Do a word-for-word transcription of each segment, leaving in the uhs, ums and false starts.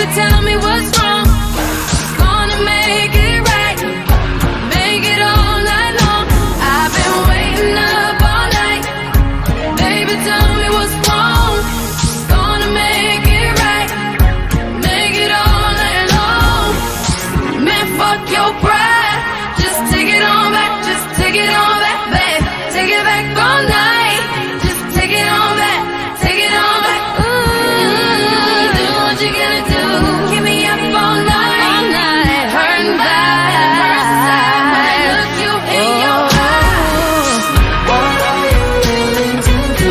tell me what's wrong. Gonna make it right, make it all night long. I've been waiting up all night. Baby, tell me what's wrong. Gonna make it right, make it all night long. Man, fuck your pride. Just take it on back, just take it on back, babe. Take it back all night. Just take it on back, take it on back. Ooh, do what you gonna do. Keep me up all night, all night, hurting bad. When I look you in your eyes, what are you willing to do?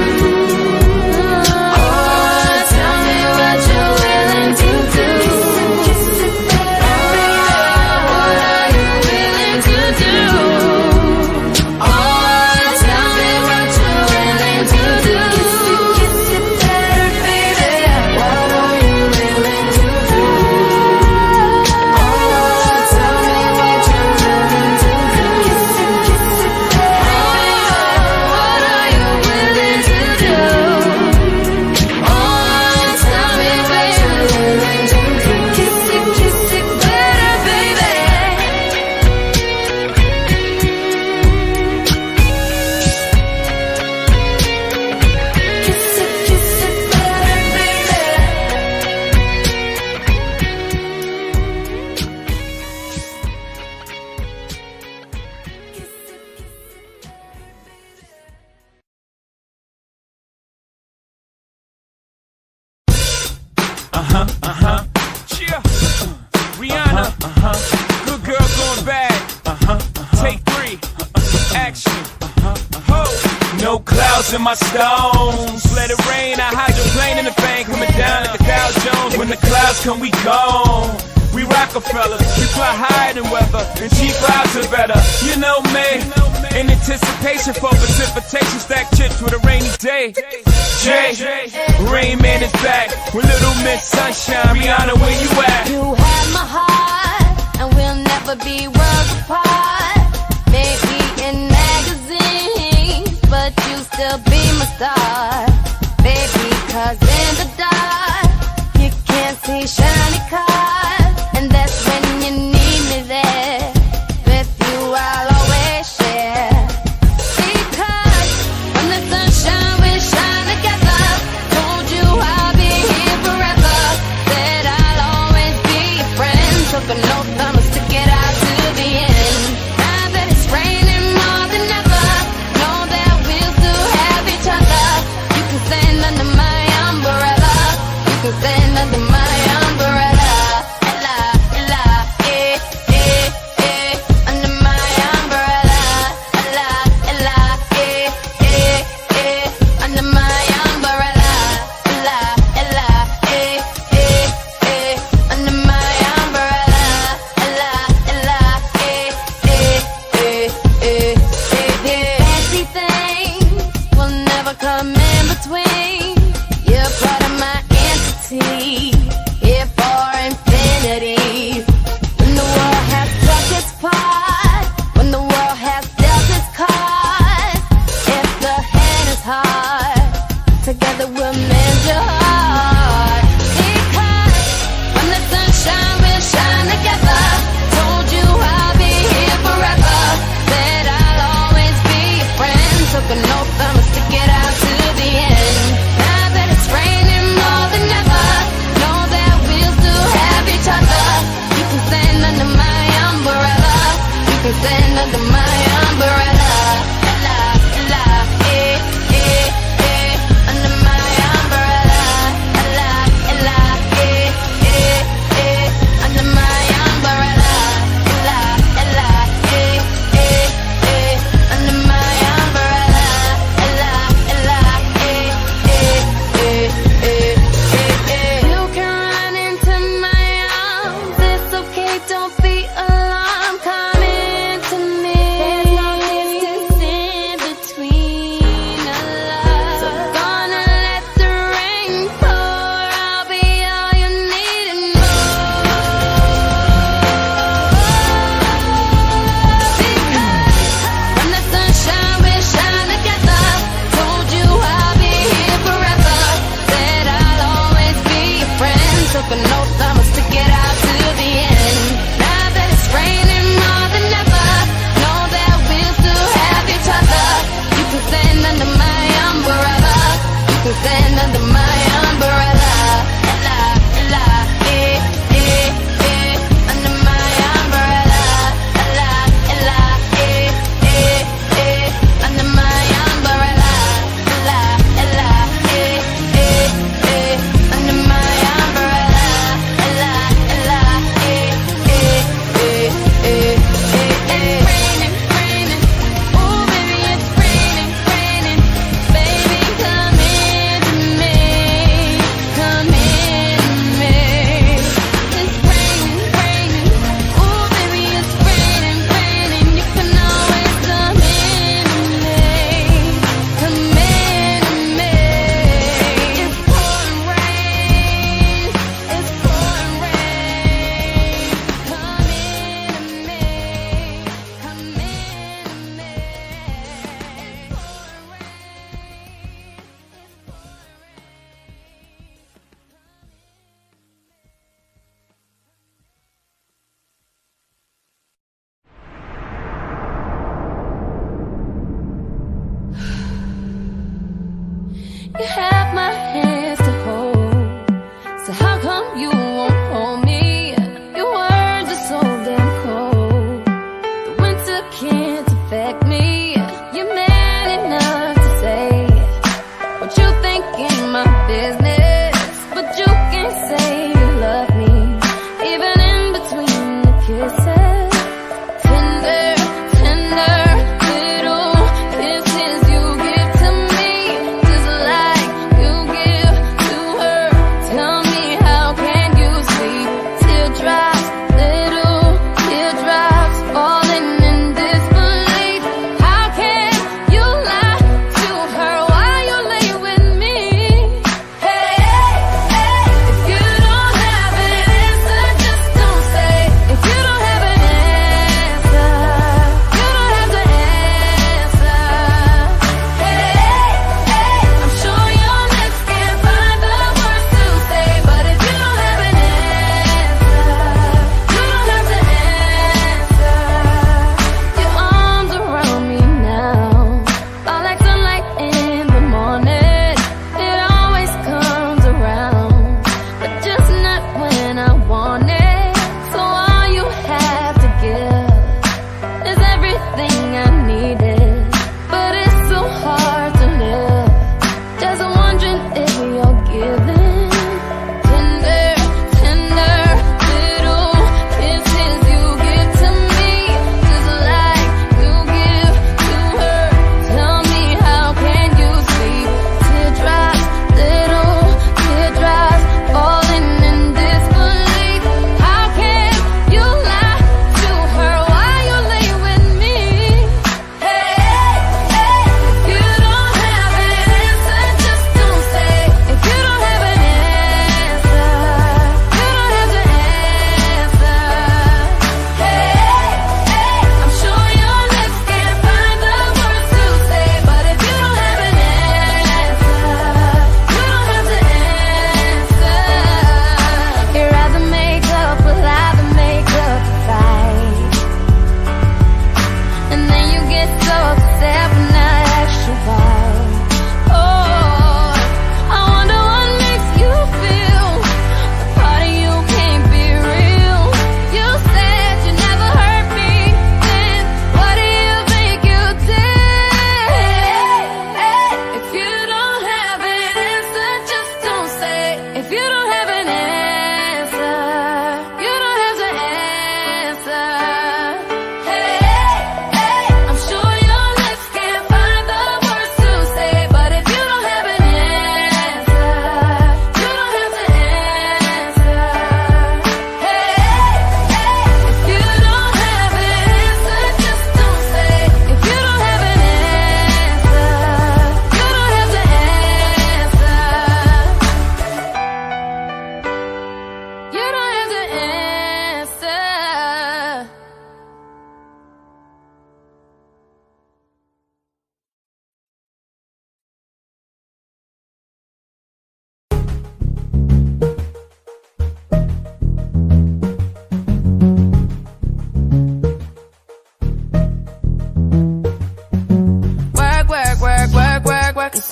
Oh, tell me what you're willing to do. Oh, what are you willing to do? Oh, tell me what you're willing to do. Kiss it better, baby. What are you willing to do? Oh, tell me what you're willing to do. Kiss it, kiss it better, baby. What are you willing to do? Oh, tell me what you're willing to do. Kiss it, kiss it better, baby. Kiss it, kiss it better, baby. Uh-huh, uh-huh. Yeah. Rihanna. Uh-huh. Good girl going bad. Uh-huh. Take three. Action. Ho. No clouds in my stones. Let it rain. I hydroplane in the bank. Coming down like the Dow Jones. When the clouds come, we gone. We Rockefellers. We fly higher than weather. And cheap vibes are better. You know me. In anticipation for precipitation. Stack chips with a rainy day. Jay, Rain Man is back with Little Miss Sunshine. Rihanna, where you at? You have my heart, and we'll never be worlds apart. Maybe in magazines, but you still be my star. Baby, cause in the dark, you can't see shiny cars. And that's when you need me there. With you I'll always share. Because when the sunshine we shine together. Told you I'll be here forever. Said I'll always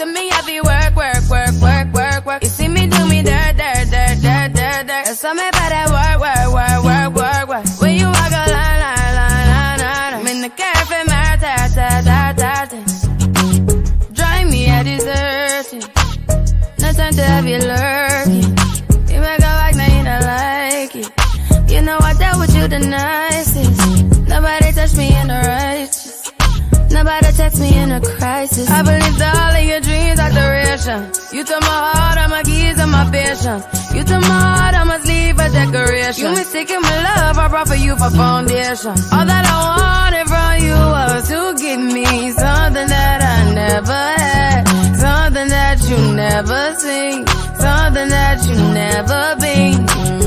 to me, I be work, work, work, work, work, work. You see me do me dirt, dirt, dirt, dirt, dirt, dirt. There's something about that work, work, work, work, work, work. When you walk a line, line, line, line, line. I'm in the cafe, my ta, ta, ta, ta, ta. Drive me a desertion. No time to have you lurking. You make a like, now you don't like it. You know I dealt with you the nicest. Nobody touched me in the righteous. Nobody text me in a crisis. I believed all of your dreams are duration. You took my heart, all my keys, and my patience. You took my heart, I must leave a decoration. You mistaken my love, I brought for you for foundation. All that I wanted from you was to give me something that I never had, something that you never seen, something that you never been.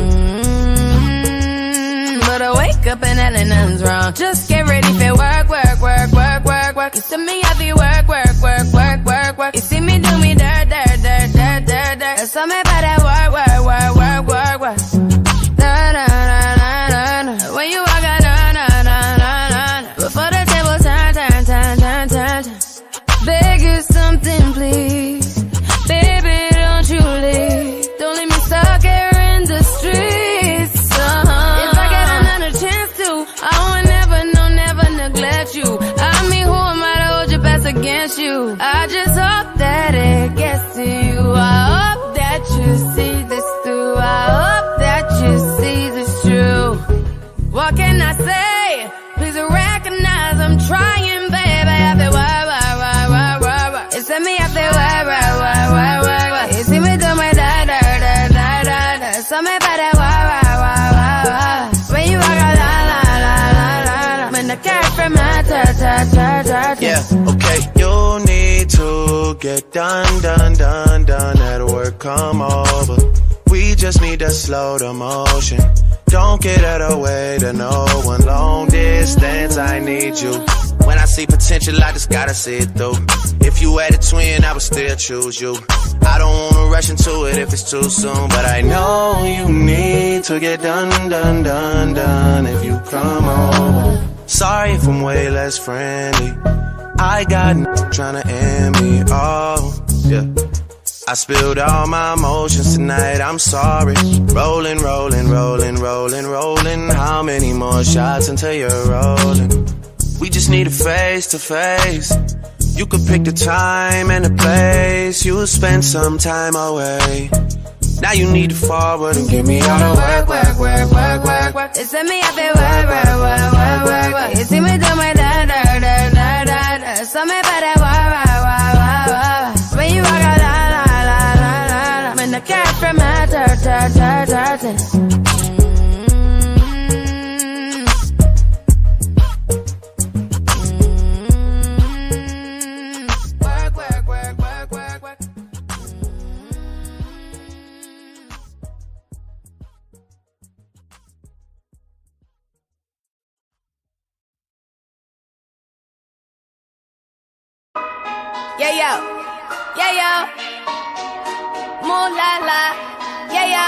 Mm-hmm. But I wake up and hell nothing's wrong. Just get ready for work, work, work, work, work, work. You see me, I be work, work, work, work, work, work. You see me do me dirt, dirt, dirt, dirt, dirt, dirt. There's something about that work, work, work, work, work, work. Na na na na na na. When you walk out, na na na na na na. Before the table turn, turn, turn, turn, turn, turn. Beg you something, please. Baby, don't you leave. Don't leave me stuck here in the streets. Uh-huh. If I get another chance to, I would never, no, never neglect you. I mean, who am I to hold your best against you? I just hope that it gets to you. I hope that you see this through. I hope that you see this true. What can I say? Please recognize I'm trying, baby. I feel why, why, why, why, why, why. It's me, I feel why, why, why, why, why, why. You see me do my da, da, da, da, da, da. Something about that why, why, why, why, why. When you walk out, la, la, la, la, la, la. When the cat from my ta, ta, ta, ta, ta. Yeah, okay. You need to get done, done, done, done. At work, come over. We just need to slow the motion. Don't get out of the way to no one. Long distance, I need you. When I see potential, I just gotta see it through. If you had a twin, I would still choose you. I don't wanna rush into it if it's too soon, but I know you need to get done, done, done, done. If you come over, sorry if I'm way less friendly. I got n tryna end me, oh, yeah. I spilled all my emotions tonight, I'm sorry. Rolling, rolling, rolling, rolling, rolling. How many more shots until you're rolling? We just need a face to face. You could pick the time and the place. You'll spend some time away. Now you need to forward and give me all the work, work, work, work, work, work. It's me, I feel work, work, work, work, work, work. You see me do my da, da, da, da, da, da. Something about that work, work, work, work, work. When you walk out, la, la, la, la, la, la. When the cat from my ta, ta, ta, ta, ta. Yeah, yo. Yeah, yo. Moon la la. Yeah, yo.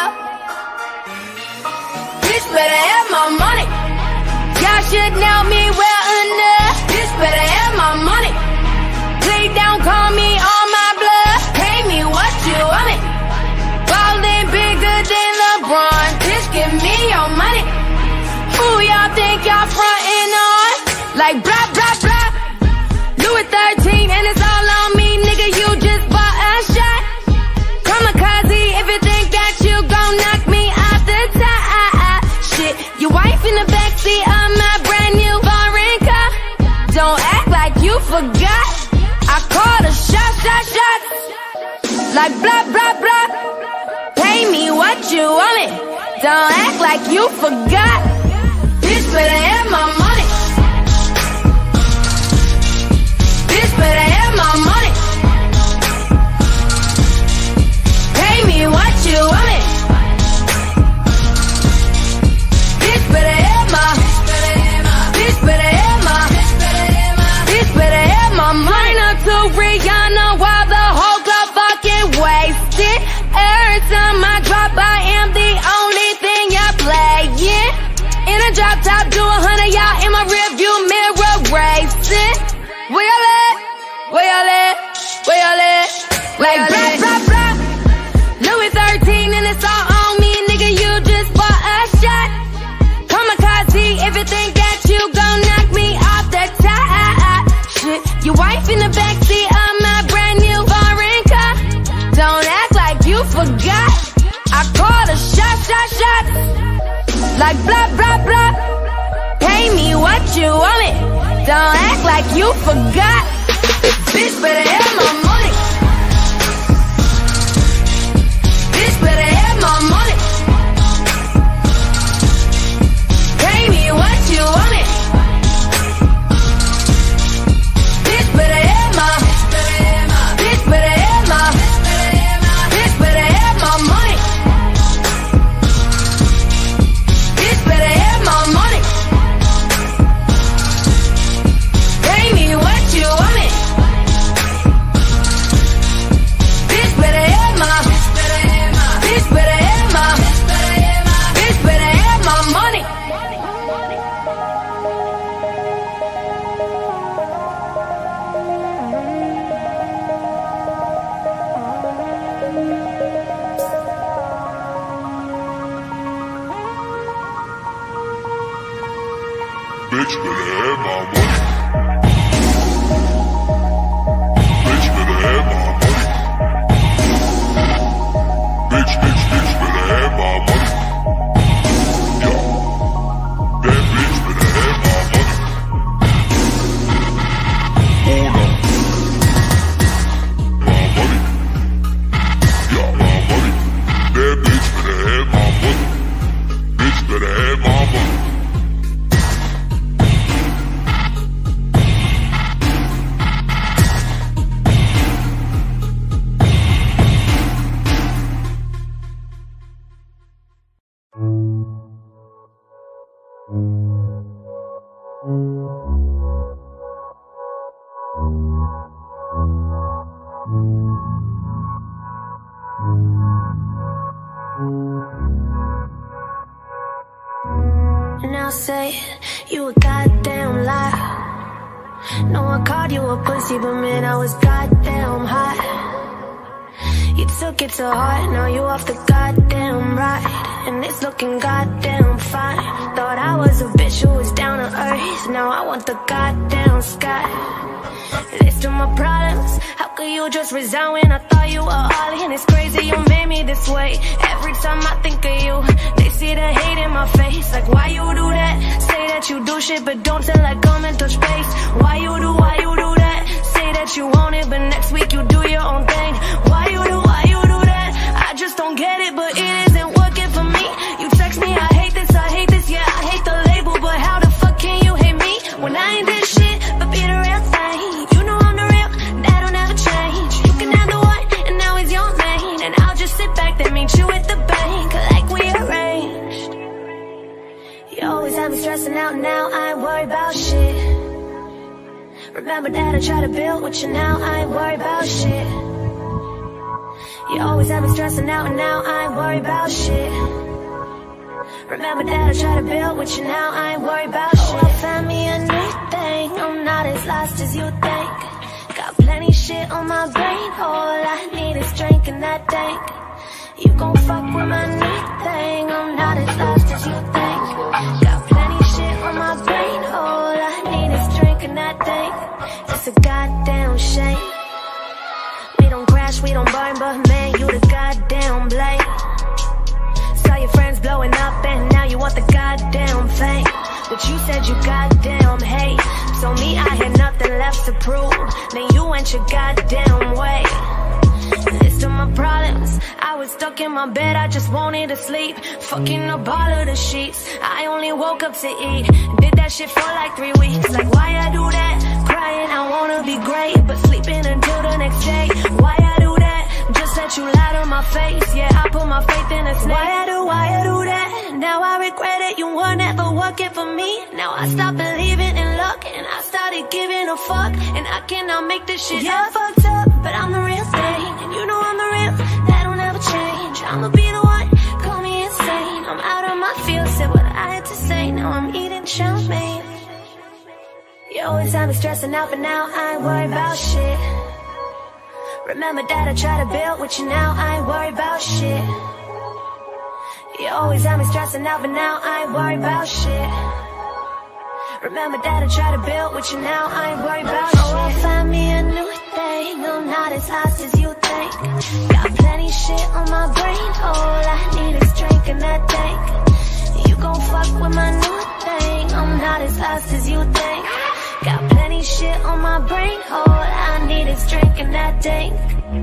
Bitch better have my money. Y'all should know me well enough. Bitch better have my money. Please don't call me on my blood. Pay me what you want it. Ballin' bigger than LeBron. Bitch, give me your money. Who y'all think y'all frontin' on? Like blah, blah, blah. Louis thirteen and it's all on me, nigga, you just bought a shot. Kamikaze if you think that you gon' knock me out the top. Shit, your wife in the backseat of my brand new foreign car. Don't act like you forgot. I called a shot, shot, shot. Like blah, blah, blah. Pay me what you want it. Don't act like you forgot. Bitch better have my money. Bitch better have my money. Pay me what you want it. Bitch better have my. Bitch better have my. Bitch better have my money. Up to Rihanna while the whole club fucking wasted. Every time I drop, I am the only thing you're playing. like blah, blah, blah. Pay me what you want me. Don't act like you forgot. Bitch better have my money. Bitch better have my money. Pay me what you want me. Bitch better have my. Bitch better have my. Bitch better have my money. Bitch better have my money. Pay me what you want me. Bitch better have my. Bitch better have my. Bitch better have my money. Bitch better have my money. Bitch better have my money. Bitch, bitch, bitch better have my money. Yo, that bitch better have my money. Hold up. My money. Yo, my money. That bitch better have my money. Bitch better have my money. And I'll say you a goddamn lie. No, I called you a pussy, but man, I was goddamn hot. You took it to heart, now you off the goddamn ride. And it's looking goddamn fine. Thought I was a bitch who was down to earth. Now I want the goddamn sky. List of my problems. How could you just resign when I thought you were all in? It's crazy you made me this way. Every time I think of you, they see the hate in my face. Like why you do that? Say that you do shit but don't tell I come and touch base. Why you do, why you do that? Say that you want it but next week you do your own thing. Why you do, why you do that? I just don't get it, but it isn't working for me. You text me, I hate this, I hate this, yeah, I hate the label. But how the fuck can you hate me when I ain't this shit but be the real thing? You know I'm the real, that don't ever change. You can have the one and now he's your main. And I'll just sit back, then meet you at the bank like we arranged. You always have me stressing out, now I ain't worried about shit. Remember that I tried to build with you, now I ain't worried about shit. You always have me stressing out, and now I ain't worried about shit. Remember that I tried to build with you, now I ain't worried about shit. Oh, I found me a new thing, I'm not as lost as you think. Got plenty shit on my brain, all I need is drink and that dank. You gon' fuck with my new thing, I'm not as lost as you think. Got plenty shit on my brain, all I need is drink and that dank. It's a goddamn shame. We don't crash, we don't burn, but man, you the goddamn blame. Saw your friends blowing up and now you want the goddamn fame. But you said you goddamn hate. So me, I had nothing left to prove. Then you went your goddamn way. List of my problems. I was stuck in my bed, I just wanted to sleep. Fucking up all of the sheets. I only woke up to eat. Did that shit for like three weeks. Like why I do that? Crying, I wanna be great, but sleeping until the next day. Why I do that? Just let you lie to my face. Yeah, I put my faith in a snake. Why I do, why I do that? Now I regret it, you were never working for me. Now I stopped believing in luck, and I started giving a fuck. And I cannot make this shit yeah, up. Fucked up, but I'm the real thing. And you know I'm the real, that don't ever change. I'ma be the one, call me insane. I'm out of my field, said what I had to say. Now I'm eating chow mein. You always have me stressing out, but now I ain't worried about shit. Remember that I tried to build with you, now I ain't worried about shit. You always have me stressing out, but now I ain't worried about shit. Remember that I tried to build with you, now I ain't worried about shit. Oh, I found me a new thing, I'm not as lost as you think. Got plenty shit on my brain, all I need is drink and that dank. You gon' fuck with my new thing. I'm not as fast as you think. Got plenty shit on my brain. All I need is drink and that dank.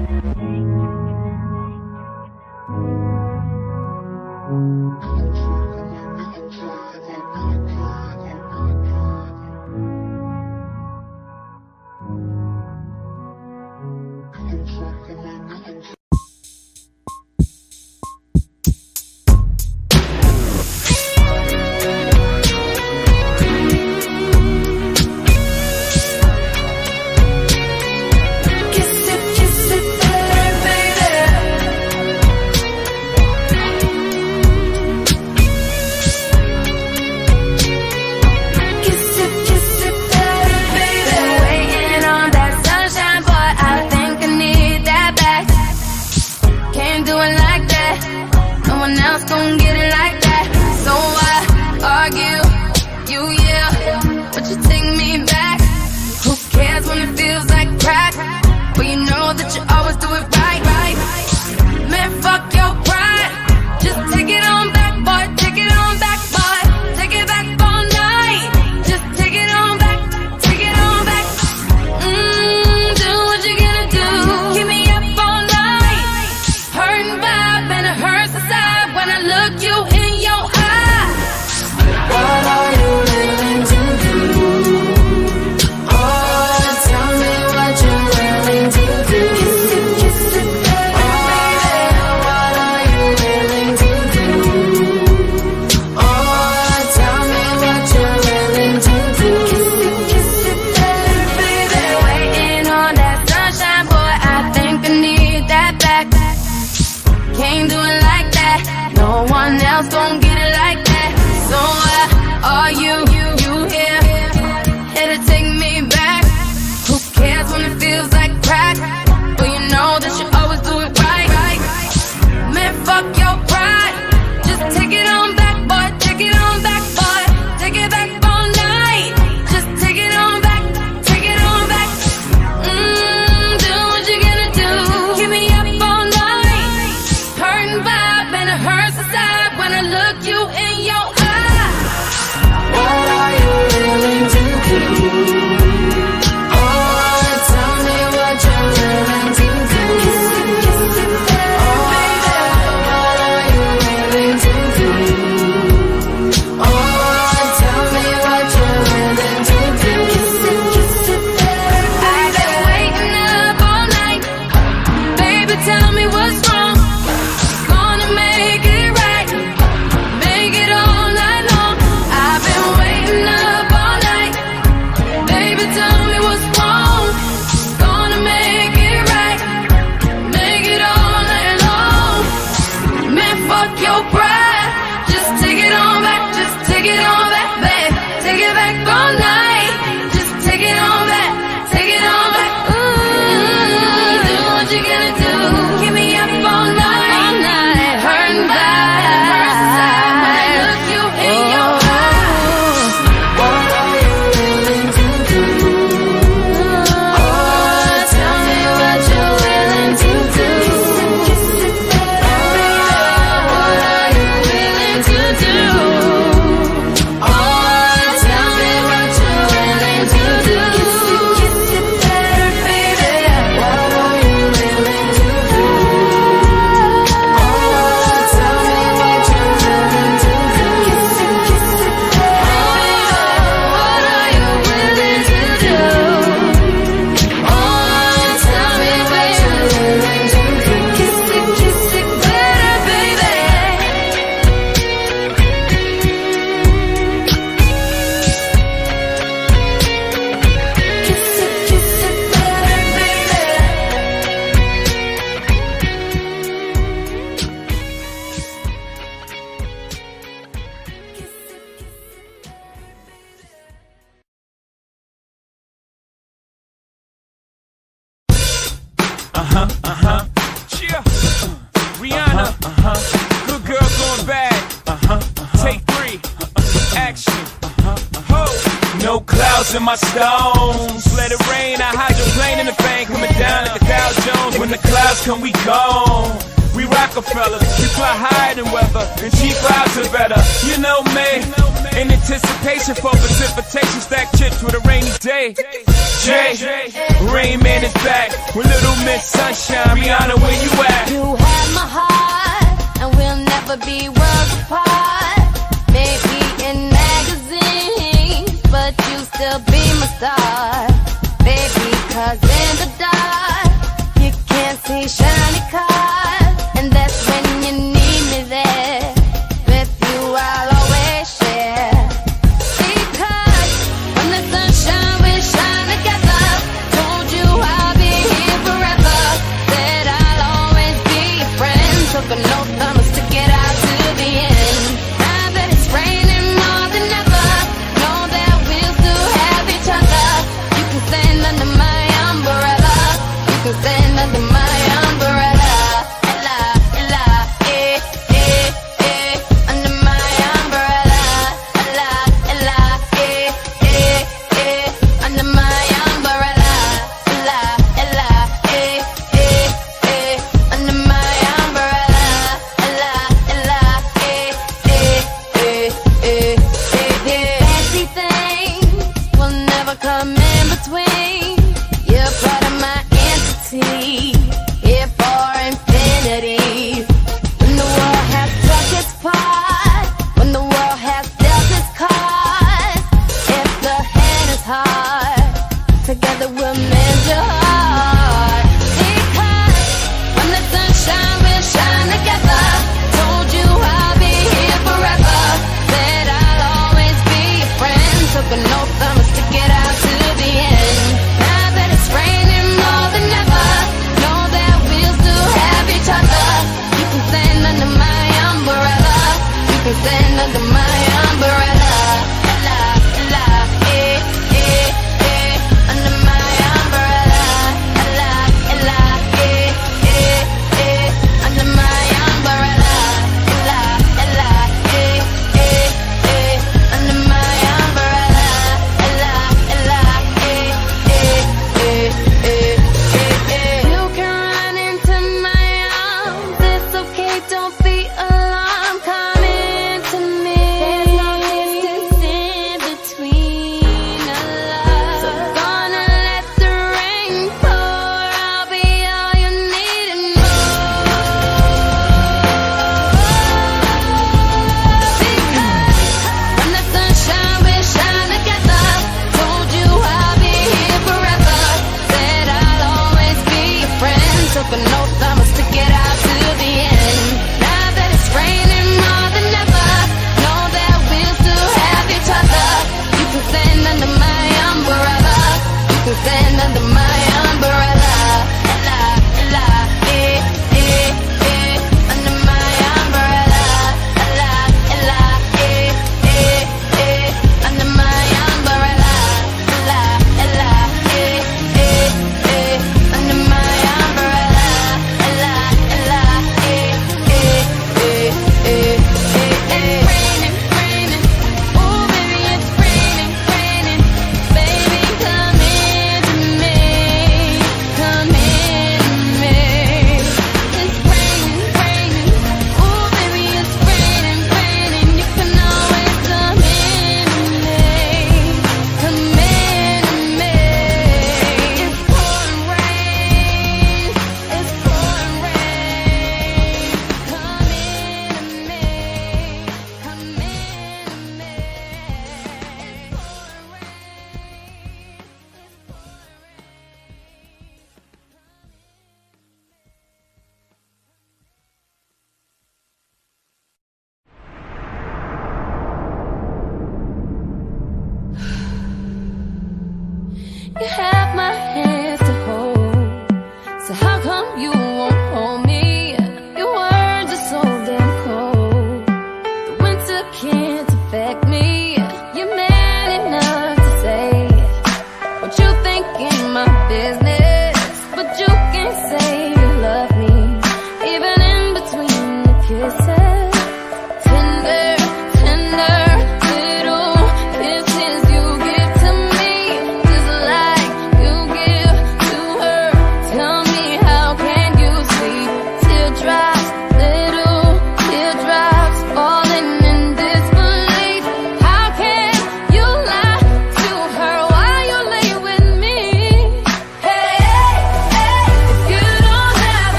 Uh-huh, uh-huh. Yeah. Rihanna. Uh-huh. Good girl going bad. Uh-huh. uh-huh. Take three. Uh-huh. Action. Uh-huh. Ho. No clouds in my stones. Let it rain. I hydroplane in the bank. Coming down like the Dow Jones. When the clouds come, we gone. we Rockefellers. We fly higher than weather, and cheap vibes are better. You know me, in anticipation for precipitation, stack chips with a rainy day. Jay, Rain Man is back with Little Miss Sunshine. Rihanna, where you at? You have my heart, and we'll never be worlds apart. Maybe in magazines, but you still be my star. Baby, cause in the dark, you can't see shiny cars. And that's when you need me there. With you I'll always share. Because when the sunshine will shine together, told you I'll be here forever. Said I'll always be your friend. Took an oath, I'ma stick it out to the end.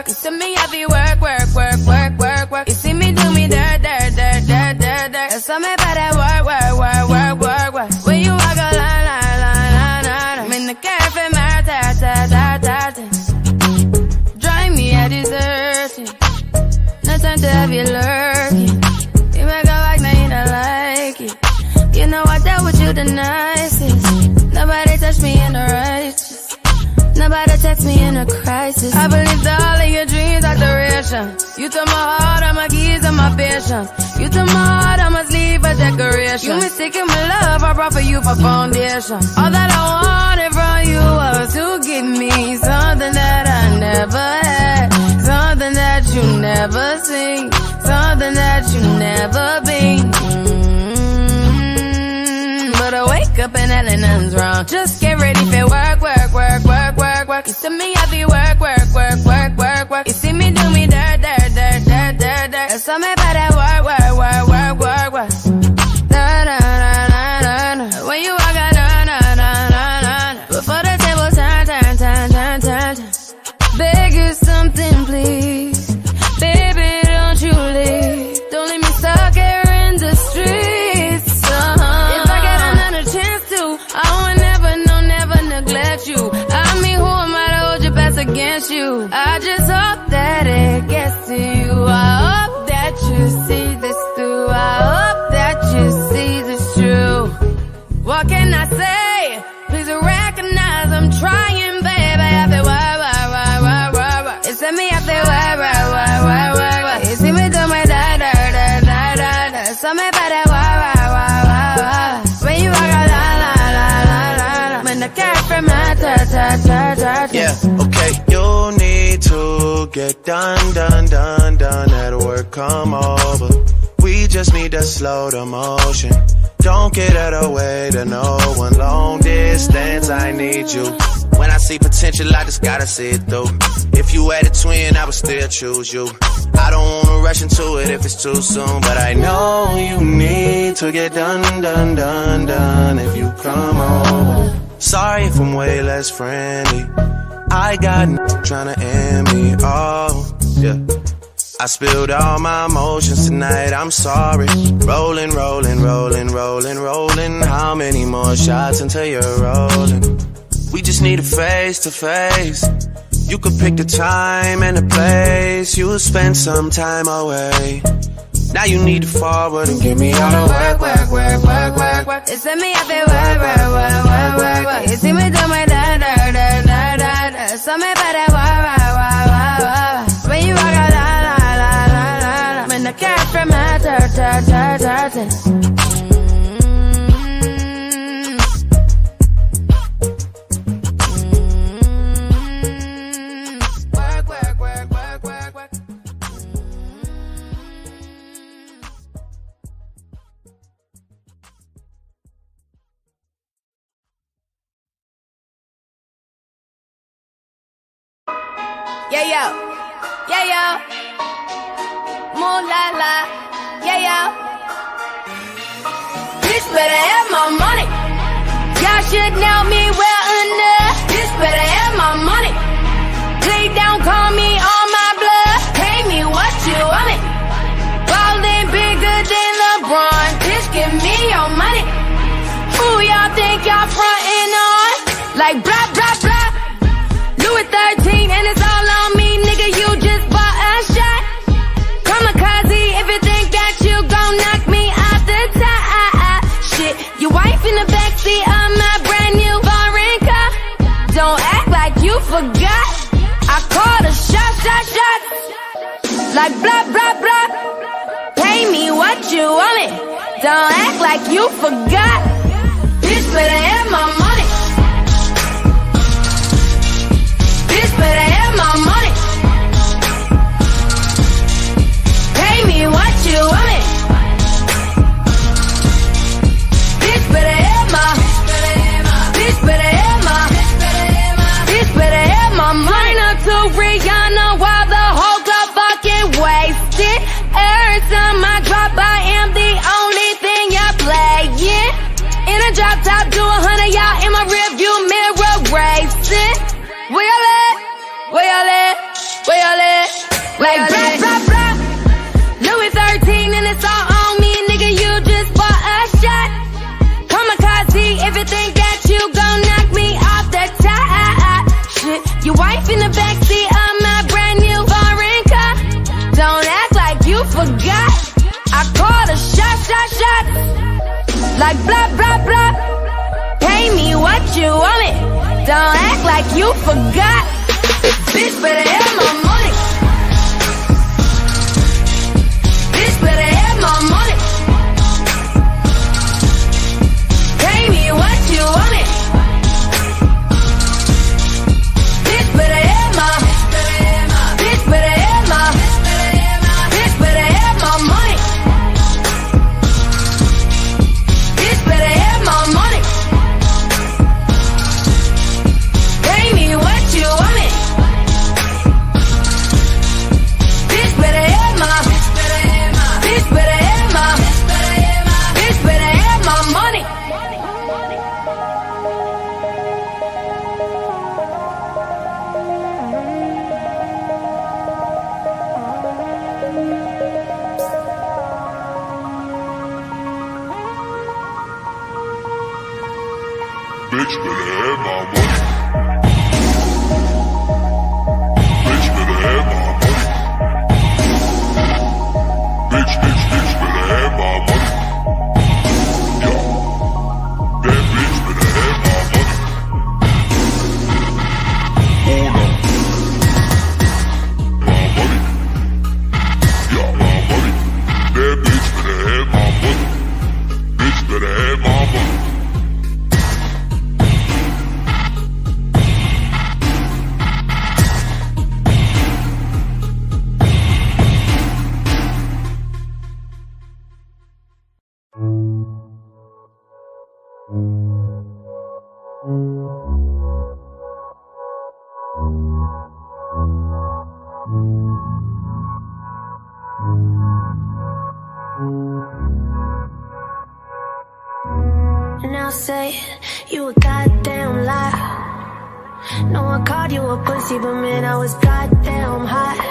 You see me heavy work, work, work, work, work, work. You see me do me dirt, dirt, dirt, dirt, dirt, dirt. You saw me by that work, work, work, work, work, work. When you walk a line, line, line, line, line. I'm in the cafe, my ta, ta, ta, ta, ta. Drive me a desertion. No time to have you lurking. You make a like, now you don't like it. You know I dealt with you the nicest. Nobody touched me in the righteous. Nobody text me in a crisis. I believed all of your dreams are duration. You took my heart, all my keys, and my patience. You took my heart, I must leave a decoration. You mistaken my love, I brought for you for foundation. All that I wanted from you was to give me something that I never had, something that you never seen, something that you never been. Mm-hmm. But I wake up and hell and nothing's wrong. Just get ready for work, work, work, work, work, work. You see me heavy work, work, work, work, work, work. You see me do me dirt, dirt, dirt, dirt, dirt, dirt. You saw me by that work, work, work, work, work, work. Na na na na na na. When you walk out, na na na na na na. Before the table turn, turn, turn, turn, turn, turn. Beg you something, please. Baby, don't you leave. Don't leave me stuck here in the streets. Uh-huh. If I get another chance to, I would never, no, never neglect you. I mean, who am I to hold your best against you? I just hope that it gets to you. I hope that you see this through. I hope that you see this true. What can I say? Please recognize I'm trying, baby. I feel why, why, why, why, why, why. It's me, I feel why, why, why, why, why, why. You see me do my da, da, da, da, da, da. So me by that why, why, why, why, why. When you walk out, la, la, la, la, la, la. When the cat from my ta, ta, ta, ta, ta. Yeah, okay. You need to get done, done, done, done. That work come over. We just need to slow the motion. Don't get out of the way to no one. Long distance, I need you. When I see potential, I just gotta see it through. If you had a twin, I would still choose you. I don't wanna rush into it if it's too soon, but I know you need to get done, done, done, done if you come over. Sorry if I'm way less friendly. I got n tryna end me, oh, yeah. I spilled all my emotions tonight, I'm sorry. Rolling, rolling, rolling, rolling, rolling. How many more shots until you're rolling? We just need a face to face. You could pick the time and the place. You'll spend some time away. Now you need to forward and give me all the work, work, work, work, work, work. It's me, I feel work, work, work, work, work, work. You see me do my da, da, da, da, da, da. So me by that work, work, work, work, work. When you walk out, la, la, la, la, la, la. When the cat from my ta, ta, ta, ta, ta. Yeah, yo, yeah, yo, moon la la, yeah, yo. Bitch better have my money. Y'all should know me well enough. Bitch better have my money. Play down, call me on my blood. Pay me what you want it. Ballin' bigger than LeBron. Bitch, give me your money. Who y'all think y'all frontin' on? Like blah, blah, blah. Louis thirteen and it's all on me, nigga, you just bought a shot. Kamikaze, if you think that you gon' knock me out the top. Shit, your wife in the backseat of my brand new foreign car. Don't act like you forgot. I called a shot, shot, shot. Like blah, blah, blah. Pay me what you want it. Don't act like you forgot. Bitch better have my money. Better have my money. Pay me what you want it. Bitch better have my. Bitch better have my. Bitch better have my money. To Rihanna while the whole club fucking wasted. Every time I drop, I am the only thing you're playing. In a drop top, do a hundred, y'all in my rearview mirror racing. Where y'all at? Where y'all at? Where y'all at? Your wife in the backseat of my brand new foreign car. Don't act like you forgot. I called a shot, shot, shot. Like blah, blah, blah. Pay me what you want it. Don't act like you forgot. Bitch better have my money. Bitch better have my money. Pay me what you want it. Bitch better have my. Bitch better have my. Bitch better have my money. Bitch better have my money. Pay me what you want it. Bitch better have my. Bitch better have my. Bitch better have my money. Bitch better have my money. Bitch better have my money. Bitch, bitch, bitch better have my money. Yo, that bitch better have my money. Hold up. My money. Yo, my money. That bitch better have my money. Bitch better have my money. And I'll say you a goddamn liar. No, I called you a pussy, but man, I was goddamn hot.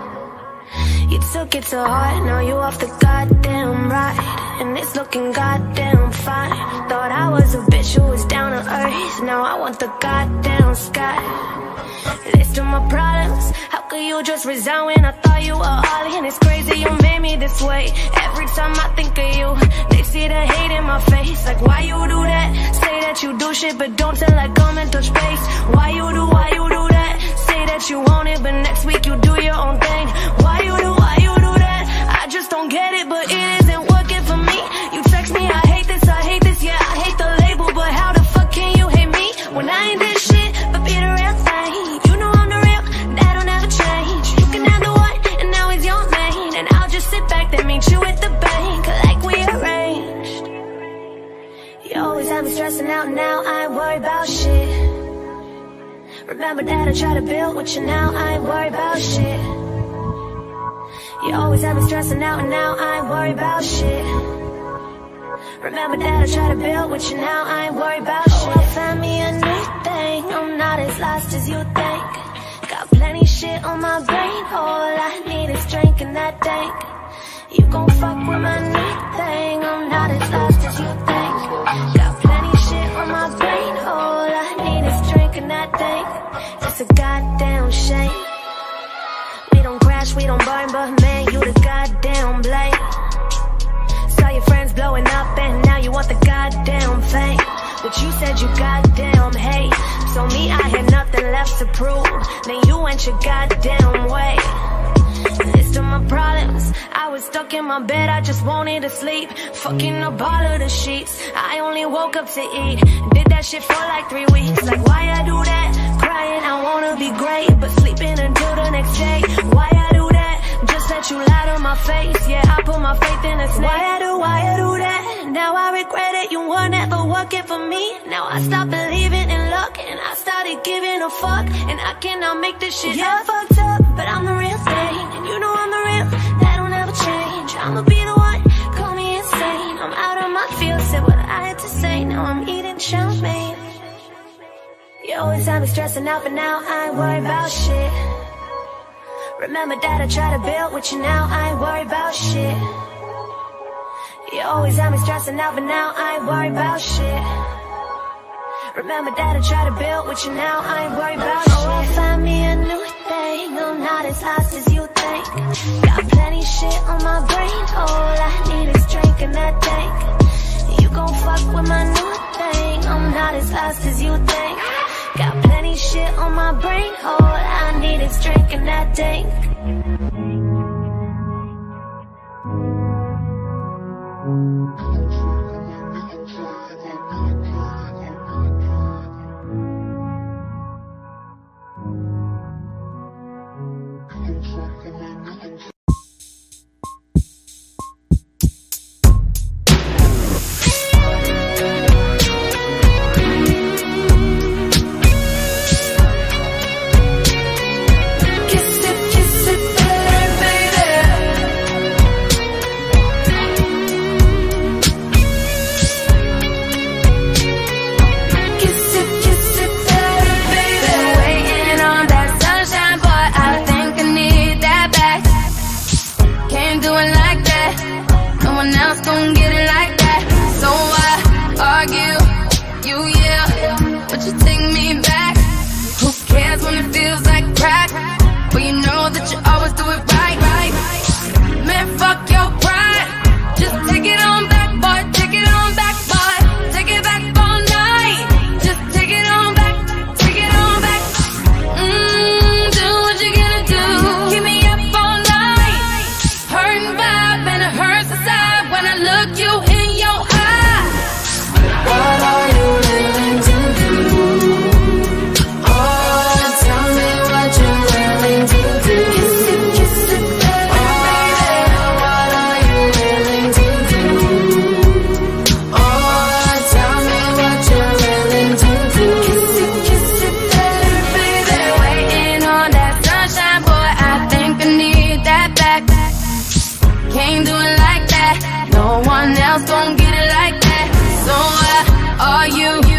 You took it to heart, now you off the goddamn ride. And it's looking goddamn fine. Thought I was a bitch who was down to earth. Now I want the goddamn sky. List of my problems. How could you just resign when I thought you were all in? It's crazy you made me this way. Every time I think of you, they see the hate in my face. Like why you do that? Say that you do shit but don't tell like come and touch base. Why you do, why you do that? Say that you want it but next week you do your own thing. Why you do, why you do that? I just don't get it but it isn't working for me. You text me, I hate this, I hate this, yeah I hate the label. But how the fuck can you hate me when I ain't this shit but be the real thing? You know I'm the real, that'll never change. You can have the one and now it's your main. And I'll just sit back then meet you at the bank like we arranged. You always have me stressing out, now I ain't worried about shit. Remember that I tried to build with you, now I ain't worried about shit. You always have me stressing out and now I ain't worried about shit. Remember that I tried to build with you, now I ain't worried about shit. Oh, I found me a new thing, I'm not as lost as you think. Got plenty shit on my brain, all I need is drink and that dank. You gon' fuck with my new thing, I'm not as lost as you think. Got plenty shit on my brain, all I need is drink and that dank. It's a goddamn shame. We don't crash, we don't burn, but man, you the goddamn blame. Saw your friends blowing up and now you want the goddamn fame. But you said you goddamn hate. So me, I had nothing left to prove. Then you went your goddamn way. List of my problems. I was stuck in my bed, I just wanted to sleep. Fucking up all of the sheets. I only woke up to eat. Did that shit for like three weeks. Like why I do that? Crying, I wanna be great, but sleeping until the next day. Why I do that? Just let you lie to my face. Yeah, I put my faith in a snake. Why I do, why I do that? Now I regret it, you were never working for me. Now I stopped believing in luck and I started giving a fuck. And I cannot make this shit yeah, up. Fucked up, but I'm the real thing. And you know I'm the real, that'll never change. I'ma be the one, call me insane. I'm out of my field, said what I had to say. Now I'm eating champagne. You always have me stressing out, but now I ain't worried about shit. Remember that I tried to build with you, now I ain't worried about shit. You always have me stressing out, but now I ain't worried about shit. Remember that I tried to build with you, now I ain't worried about shit. Oh, I found shit on my brain. All I need is drink and that tank. You gon' fuck with my new thing. I'm not as fast as you think. Got plenty shit on my brain. All I need is drink and that tank. Gon' get it like that. So I argue, you yeah, but you take me back. Who cares when it feels like crack? But you know that you always do it right, right. Man, fuck your pride. Just take it on back, boy. Take it on back, boy. Take it back all night. Just take it on back, take it on back. Mmm, do what you gonna do. Keep me up all night. Hurting vibe and it hurts inside when I look you in your eye. What are you willing to do? Oh, tell me what you're willing to do. Kiss it, kiss it, baby. Oh, what are you willing to do? Oh, tell me what you're willing to do. Kiss it, kiss it, baby. Waiting on that sunshine, boy. I think I need that back. Can't do it like that. No one else gon' get it like that. So why are you